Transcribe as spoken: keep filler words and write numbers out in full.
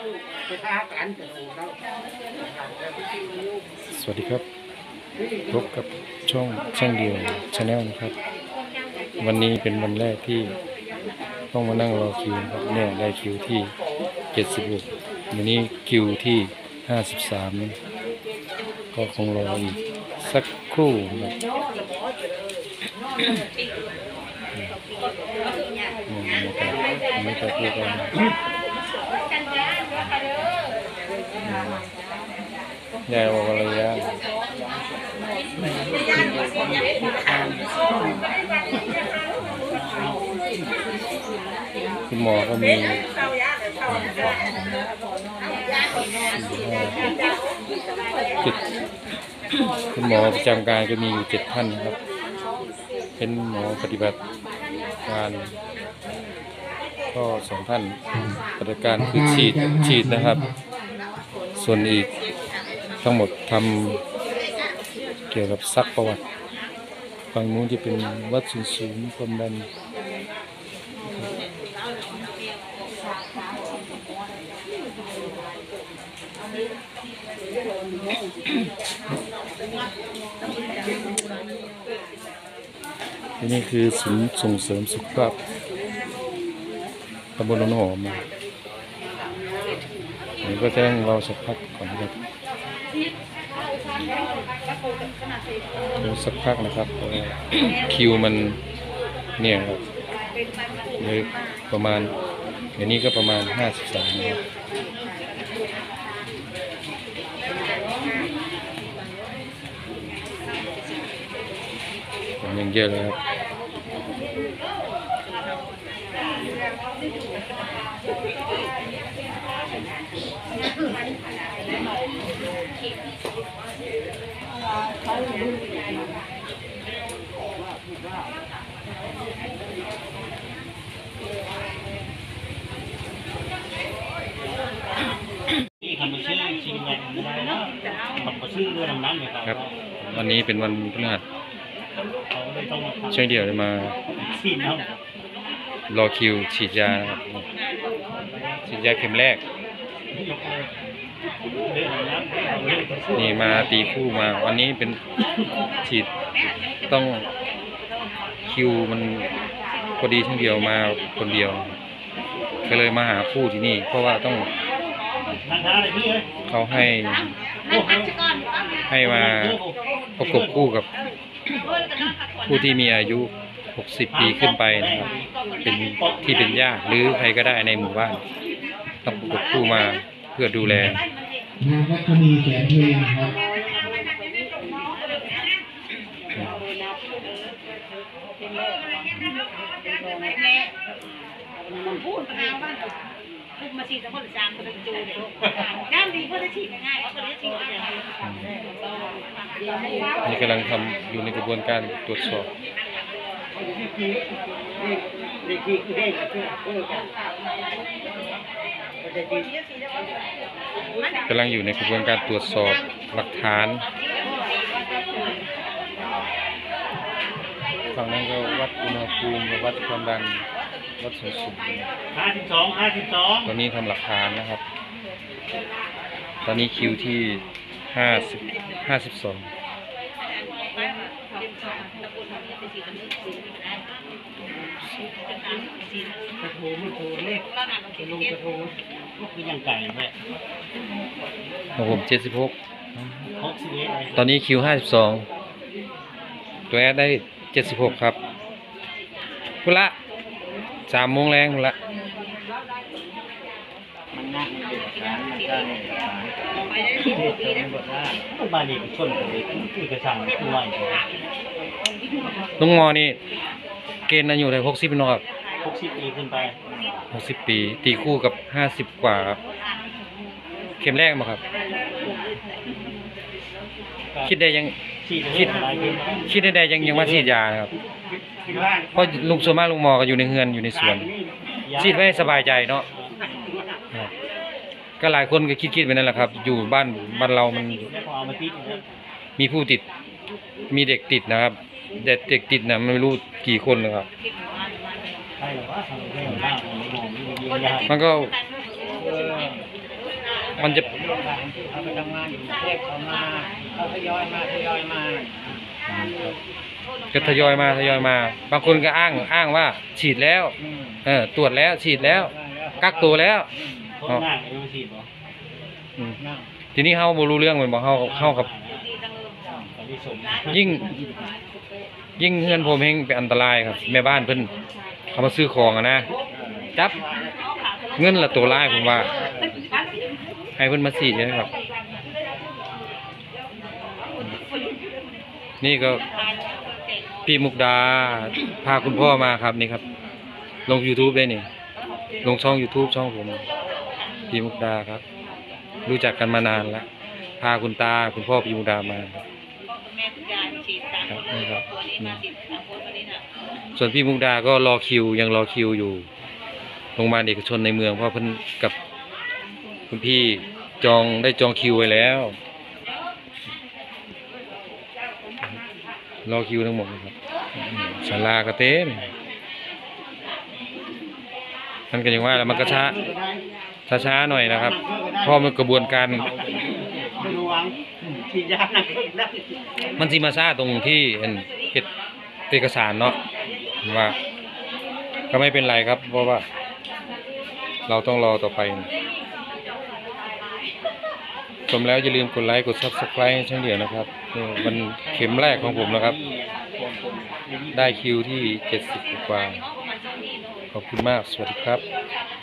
สวัสดีครับพบกับช่องช่างเดียวชาแนลนะครับวันนี้เป็นวันแรกที่ต้องมานั่งรอคิวครับเนี่ยได้คิวที่เจ็ดสิบหกวันนี้คิวที่ห้าสิบสามก็คงรออีกสักครู่นะไม่ต้องพูดกันยายบอกอะไรยะคุณหมอก็มีจุดคุณหมอประจำการก็มีอยู่เจ็ดท่านนะครับเป็นหมอปฏิบัติการก็สองท่านปฏิบัติการคือฉีดฉีดนะครับส่วนอีกทั้งหมดทำเกี่ยวกับซักประวัติฝั่งนู้นที่เป็นวัดสูงสูงความดันนี่คือศูนย์ส่งเสริมสุขภาพตำบลโนนหอมนี่ก็จะต้องรอสักพักก่อนครับรอสักพักนะครับคิวมันเนี่ยครับเลยประมาณเดี๋ยวนี้ก็ประมาณห้าสิบสามนะครับยังเยอะเลยครับครับวันนี้เป็นวันพฤหัสช่วงเดียวเลยมารอคิวฉีดยานะครับฉีดยาเข็มแรกนี่มาตีคู่มาวันนี้เป็นฉีดต้องคิวมันพอดีช่วงเดียวมาคนเดียวก็เลยมาหาคู่ที่นี่เพราะว่าต้องเขาให้ให้มาประกบคู่กับผู้ที่มีอายุหกสิบปีขึ้นไปนะครับเป็นที่เป็นญาติหรือใครก็ได้ในหมู่บ้านต้องประกบคู่มาเพื่อดูแลนางรัชนีแสนเพลงครับพูดมาบ้านพูดมาฉีดสมุนจางมาเป็นจูเดี๋ยวด้านดีก็ได้ฉีดง่ายเขาก็ได้ฉีดง่ายนี่กำลังทำอยู่ในกระบวนการตรวจสอบกำลังอยู่ในกระบวนการตรวจสอบหลักฐานฝั่งนั้นก็วัดอุณหภูมิวัดความดันวัดสูงสุดห้าสิบสองห้าสิบสองตอนนี้ทำหลักฐานนะครับตอนนี้คิวที่ห้าสิบห้าสิบสองกระโถนกระโถนเลยลงกระโถนก็คือยังไก่แม่ของผมเจ็ดสิบหกหกสิบเอ็ดตอนนี้คิวห้าสิบสองตัวแอดได้เจ็ดสิบหกครับคุณละสามโมงแรงคุณละมันน่ามันเป็นการมันได้เป็นบทว่าบาลีชนกันเลยคือกระชังคือไหวลุงงอนี่เกณฑ์อายุได้หกสิบปีนะครับหกสิบปีขึ้นไปหกสิบปีตีคู่กับห้าสิบกว่าครับเข็มแรกมาครับคิดได้ยังคิดคิดได้ยังยังว่าฉีดยาครับเพราะลุงส่วนมากลุงหมอก็อยู่ในเฮือนอยู่ในสวนฉีดไว้สบายใจเนาะก็หลายคนก็คิดคิดไปนั่นแหละครับอยู่บ้านบ้านเรามันมีผู้ติดมีเด็กติดนะครับเด็กเด็กติดนะไม่รู้กี่คนนะครับมันก็มันจะผมลงทางที่เขาไปทำงานอยู่กรุงเทพเขามาเขาทยอยมาทยอยมาก็ทยอยมาทยอยมา บางคนก็อ้างอ้างว่าฉีดแล้วอืมเออตรวจแล้วฉีดแล้ว กักตัวแล้วเขาหน้าเขาไม่ฉีดบ่อืมหน้าทีนี้เฮาบ่รู้เรื่องเหมือนบ่เฮาเฮากับเขาที่สมยิ่ง ยิ่งเฮือนผมเฮงเป็นอันตรายครับแม่บ้านเพิ่นเขามาซื้อของอะนะจับเงินละตัวลายผมว่า ให้เพิ่นมาฉีดเลยครับ นี่ก็พี่มุกดาพาคุณพ่อมาครับนี่ครับ ลง YouTube ได้นี่ ลงช่อง YouTube ช่องผม พี่มุกดาครับ รู้จักกันมานานแล้ว พาคุณตาคุณพ่อพี่มุกดามาครับแม่คุณยายฉีดสามครับคนนี่ครับตัวนี้มาฉีดสามคนวันนี้น่ะส่วนพี่มุกดาก็รอคิวยังรอคิวอยู่โรงพยาบาลเอกชนในเมืองเพราะเพิ่นกับคุณพี่จองได้จองคิวไว้แล้ว รอคิวทั้งหมดนะครับศาลาก็เต็มมันก็อย่างว่าแล้วมันก็ช้าช้าๆหน่อยนะครับ เพราะมันกระบวนการไม่รู้วังฉีดยาหนักได้มันสิมาซ่าตรงที่เห็นเฮ็ดเอกสารเนาะว่าก็ไม่เป็นไรครับ เพราะว่า เราต้องรอต่อไปชมแล้วอย่าลืมกดไลค์กด ซับสไครบ์ ให้ช่องเดียวนะครับนี่มันเข็มแรกของผมนะครับ ได้คิวที่เจ็ดสิบกว่าขอบคุณมากสวัสดีครับ